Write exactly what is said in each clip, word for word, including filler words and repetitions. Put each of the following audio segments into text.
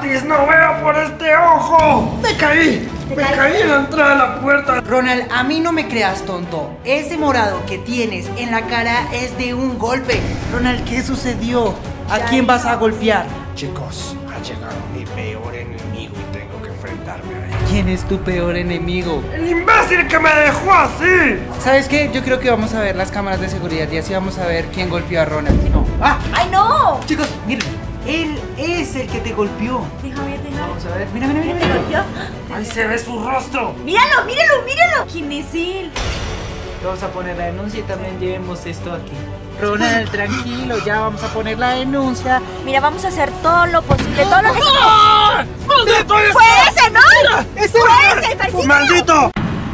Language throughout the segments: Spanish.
gratis, no veo por este ojo. Me caí, me caí en la entrada de la puerta. Ronald, a mí no me creas, tonto. Ese morado que tienes en la cara es de un golpe. Ronald, ¿qué sucedió? ¿A quién vas a golpear? Chicos, ha llegado mi peor enemigo y tengo que enfrentarme a él. ¿Quién es tu peor enemigo? ¡El imbécil que me dejó así! ¿Sabes qué? Yo creo que vamos a ver las cámaras de seguridad y así vamos a ver quién golpeó a Ronald. No. ¡Ah! ¡Ay, no! Chicos, miren. Él es el que te golpeó. Déjame ver, déjame Vamos a ver. Mira, mira, mira. ¿Te golpeó? ¡Ahí se ve su rostro! ¡Míralo, míralo, míralo! ¿Quién es él? Vamos a poner la denuncia y también llevemos esto aquí. Ronald, tranquilo, ya vamos a poner la denuncia. Mira, vamos a hacer todo lo posible, todo lo que... ¡Ah! ¡Maldito! ¡Fue ese, no! ¡Ese! ¡Fue ese, Farcito! ¡Maldito!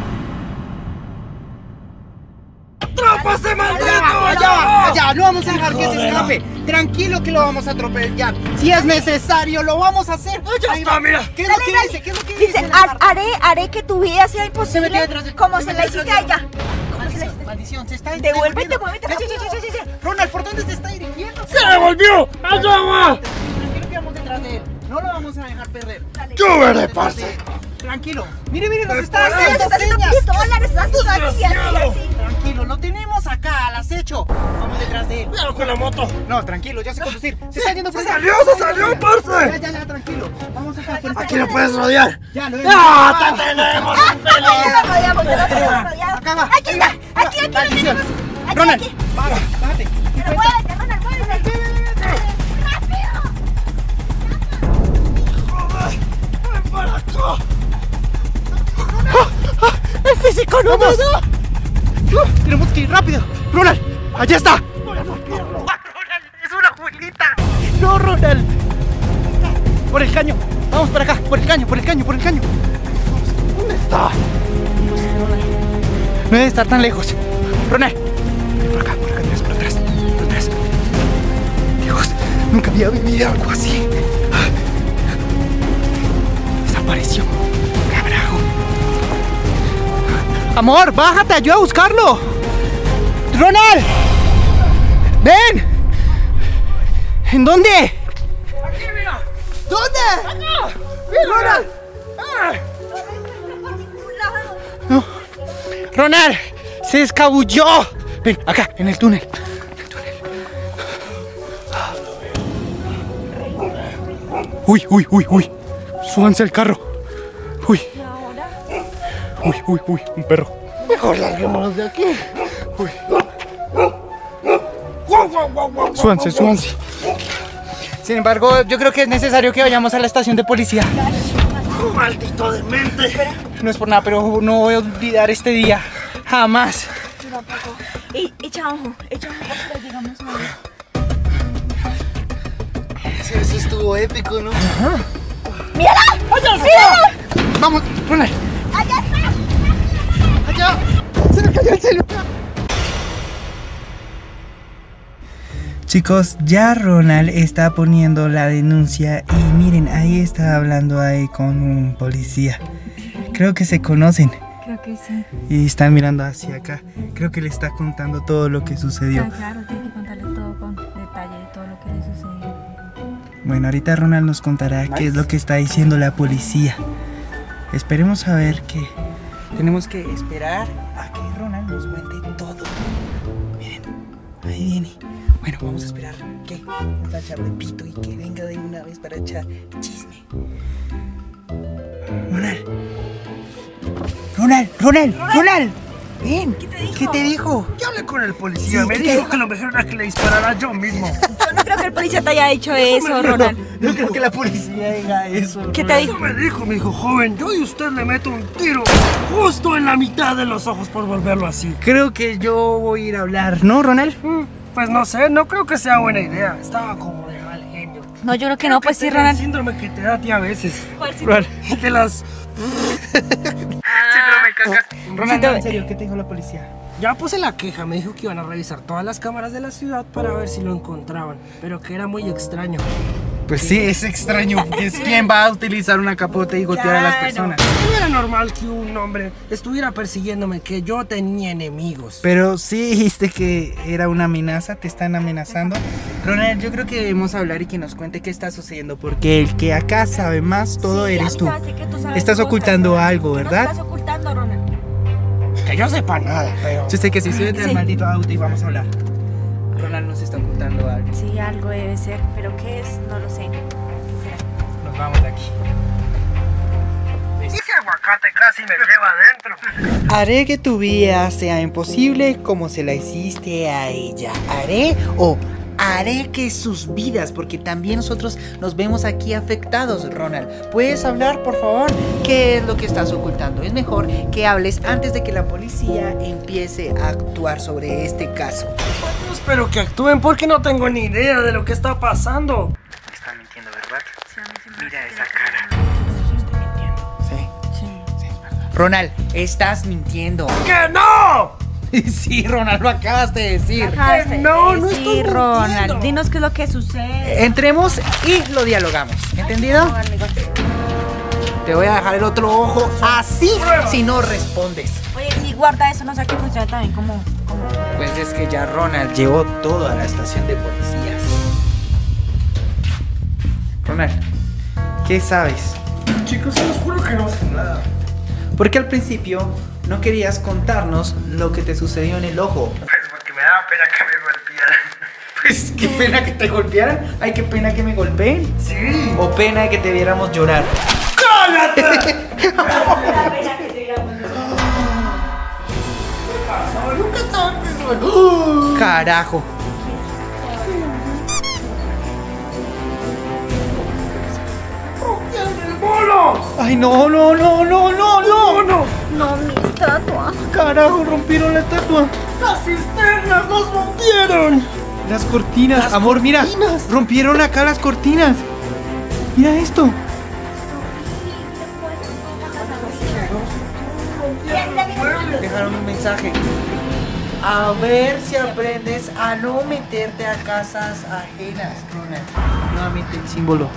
¡Atrápase, maldito! ¡Allá! ¡Allá! No vamos a dejar que se escape. Tranquilo que lo vamos a atropellar. Si es necesario, lo vamos a hacer. ¡Ya está, mira! ¿Qué es lo Dale, que dale. dice? ¿Qué es lo que Dice, dice? "Har- haré, haré que tu vida sea Se imposible metió detrás de- como se se la metió hiciste a detrás ella. de- Como se la Maldición, hiciste. maldición, se está Devuélvete, devolviendo. muévete Ya, ya, ya, ya, ya, ya. Ronald, ¿por dónde se está dirigiendo? ¡Se devolvió! ¡Allá va! Tranquilo que vamos detrás de él. No lo vamos a dejar perder. ¡Yo veré, parce! Tranquilo. Mire, mire, nos está Espera, haciendo Está haciendo señas. pistolas, está haciendo así, así, Desgraciado. así. Tranquilo, lo tenemos acá al acecho. Vamos detrás de él. ¡Cuidado con la moto! No, tranquilo, ya sé conducir. Se está yendo por ¡Se allá. salió, se salió, Ya, parce! ya, ya, tranquilo. Vamos acá por esta Aquí lo calle. puedes rodear. Ya, lo ¡Ah! ¡Te tenemos, Ya infeliz! lo rodeamos, ya lo tenemos rodeado. Acá va. Aquí está, aquí, aquí lo Maldición. tenemos. Aquí, Ronald, aquí. baja, bájate. Pero muévete, Ronald, muévete. ¡Rápido! ¡Joder! ¡Ven para acá! ¡El físico no me da! Tenemos que ir rápido. Ronald, allá está. ¡Ronald, es una abuelita! ¡No, Ronald! Por el caño. Vamos para acá, por el caño, por el caño, por el caño. ¿Dónde está? No debe estar tan lejos. Ronald, ven por acá, por acá atrás, por atrás, por atrás. Dios, nunca había vivido algo así. Desapareció. Carajo. Amor, bájate, ayuda a buscarlo. Ronald, ven. ¿En dónde? ¡Aquí, mira! ¿Dónde? ¡Acá! Ronald. ¡Ah! No. Ronald, se escabulló. Ven, acá, en el túnel. En el túnel. Uy, uy, uy, uy. Súbanse al carro. Uy. Uy, uy, uy, un perro. Mejor larguémonos de aquí. Uy. ¡Guau, guau, guau, guau! Súbanse, súbanse. Sin embargo, yo creo que es necesario que vayamos a la estación de policía. ¡Maldito demente! No es por nada, pero no voy a olvidar este día. Jamás. Ey, echa ojo, echa ojo, para que llegamos a ver. Eso estuvo épico, ¿no? ¡Mírala! ¡Allá ¡Mírala! Vamos, Ronald. ¡Allá está! Allá. Se me cayó el celular. Chicos, ya Ronald está poniendo la denuncia y miren, ahí está hablando ahí con un policía. Creo que se conocen Creo que sí. y están mirando hacia acá. Creo que le está contando todo lo que sucedió. Ah, claro, tiene que contarle todo con detalle de todo lo que le sucedió. Bueno, ahorita Ronald nos contará qué es lo que está diciendo la policía. Esperemos a ver qué. Tenemos que esperar a que Ronald nos cuente todo. Miren, ahí viene. Bueno, vamos a esperar que vamos a echarle pito y que venga de una vez para echar chisme. Ronald. Ronald, Ronald, Ronald. Ven. ¿Qué te dijo? ¿Qué te dijo? Yo hablé con el policía, Sí, me ¿qué dijo te- que lo mejor era que le disparara yo mismo. Yo no creo que el policía te haya dicho eso, Ronald. No creo que la policía diga eso. ¿Qué te Ronald. dijo? Eso me dijo, me dijo, joven, yo y usted le meto un tiro justo en la mitad de los ojos por volverlo así. Creo que yo voy a ir a hablar, ¿no, Ronald? Mm, Pues no sé, no creo que sea buena idea. Estaba como de mal genio. No, yo creo que no, pues sí, Tenía el Ronald. síndrome que te da a ti a veces. ¿Cuál sí? Ronald, De las... Ronald, no, en serio, ¿qué te dijo la policía? Ya puse la queja, me dijo que iban a revisar todas las cámaras de la ciudad para ver si lo encontraban, pero que era muy extraño. Pues sí, es extraño. Es ¿quién va a utilizar una capota y golpear a las Claro. personas? No era normal que un hombre estuviera persiguiéndome, que yo tenía enemigos. Pero sí dijiste que era una amenaza, te están amenazando. Ronald, yo creo que debemos hablar y que nos cuente qué está sucediendo, porque el que acá sabe más todo Sí, eres a mí tú. se me hace que tú sabes Estás cosas, ocultando Ronald. algo, ¿Qué ¿verdad? No estás ocultando, Ronald. Que yo sepa nada, pero... Yo sé que si súbete al Sí. maldito auto y vamos a hablar. Ronald nos está ocultando algo. Sí, algo debe ser, pero ¿qué es? No lo sé. ¿Qué será? Nos vamos de aquí. Ese aguacate casi me lleva adentro. Haré que tu vida sea imposible como se la hiciste a ella. Haré o haré que sus vidas, porque también nosotros nos vemos aquí afectados, Ronald. ¿Puedes hablar, por favor? ¿Qué es lo que estás ocultando? Es mejor que hables antes de que la policía empiece a actuar sobre este caso. Yo espero que actúen porque no tengo ni idea de lo que está pasando. Están mintiendo, ¿verdad? Sí, a mí se me Mira hace esa que- cara. Sí, estoy mintiendo. Sí, Sí. sí, es verdad. Ronald, estás mintiendo. ¡Que no! Sí, Ronald, lo acabas de decir. Acabaste de No, no decir, estoy Ronald. mintiendo. Dinos qué es lo que sucede. Entremos y lo dialogamos. ¿Entendido? No, amigo. Te voy a dejar el otro ojo así si no respondes. Oye, sí, guarda eso, no sé qué funciona también como... como... Pues es que ya Ronald llevó todo a la estación de policías. Ronald, ¿qué sabes? Chicos, se los juro que no sé nada. Porque al principio no querías contarnos lo que te sucedió en el ojo. Pues porque me daba pena que me golpearan. Pues qué pena que te golpearan. Ay, qué pena que me golpeen. Sí. O pena de que te viéramos llorar. ¡Cállate! Carajo. ¡El bolo! Ay, no, no, no, no, no, no. no! No, mi estatua. Carajo, rompieron la estatua. ¡Las cisternas nos rompieron! Las cortinas, Las amor, mira. cortinas. Rompieron acá las cortinas. Mira esto. Dejaron un mensaje. A ver si aprendes a no meterte a casas ajenas, Ronald. Nuevamente el símbolo.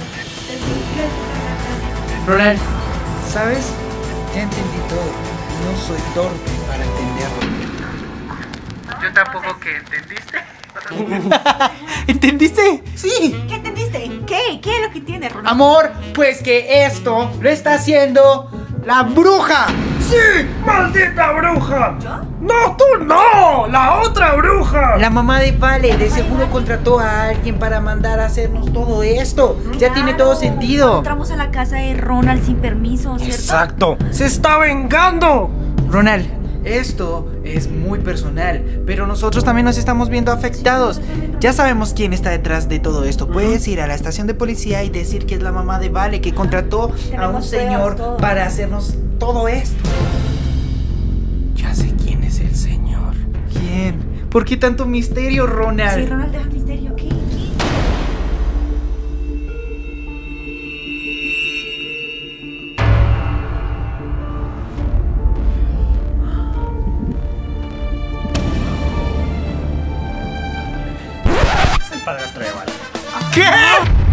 Ronald, ¿sabes? Ya entendí todo. No soy torpe para entenderlo. Yo tampoco que entendiste. ¿Entendiste? Sí. ¿Qué entendiste? ¿Qué? ¿Qué es lo que tiene, Ronald? Amor, pues que esto lo está haciendo la bruja. ¡Sí! ¡Maldita bruja! ¿Yo? ¡No, tú no! ¡La otra bruja! La mamá de Vale de seguro contrató a alguien para mandar a hacernos todo esto. Ya tiene todo Claro. sentido. Entramos a la casa de Ronald sin permiso, ¿cierto? ¡Exacto! ¡Se está vengando! Ronald, esto es muy personal, pero nosotros también nos estamos viendo afectados. Ya sabemos quién está detrás de todo esto. Puedes ir a la estación de policía y decir que es la mamá de Vale que contrató a un Tenemos señor pruebas, todo. para hacernos todo esto. Ya sé quién es el señor. ¿Quién? ¿Por qué tanto misterio, Ronald? Sí, Ronald, deja el misterio. ¿Qué? ¿Qué? Es el padrastro de Vale. ¿Qué?